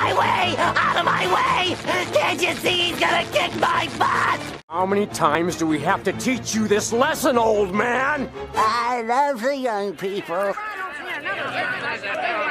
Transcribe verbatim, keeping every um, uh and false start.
my way! Out of my way! Can't you see he's gonna kick my butt? How many times do we have to teach you this lesson, old man? I love the young people.